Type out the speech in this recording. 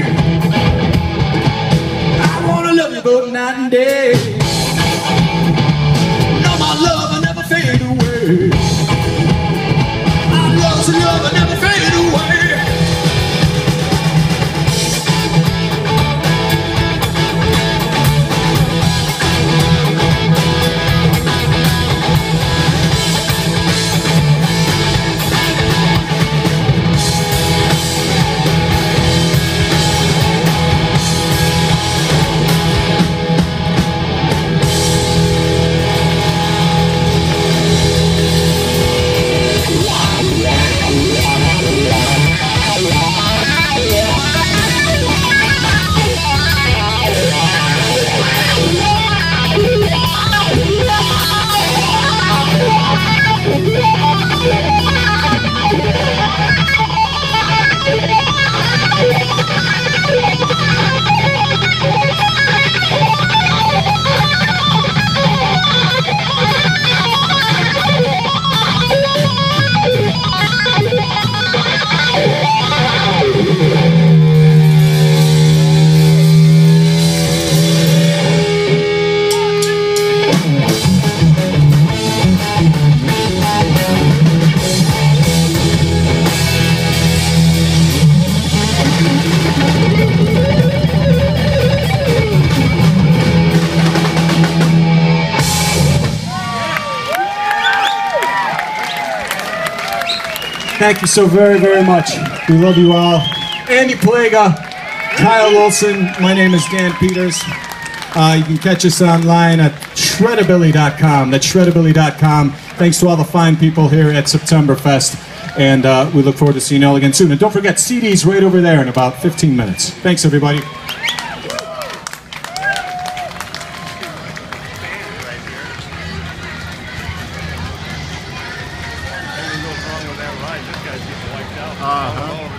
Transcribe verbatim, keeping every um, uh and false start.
I wanna love you both night and day. No, my love will never fade away. Our love's love will never fade away. Thank you so very, very much. We love you all. Andy Plaga, Kyle Wilson, my name is Dan Peters. Uh, you can catch us online at shreddabilly dot com. That's shreddabilly dot com. Thanks to all the fine people here at SeptemberFest. And uh, we look forward to seeing you all again soon. And don't forget, C Ds right over there in about fifteen minutes. Thanks, everybody. Uh-huh.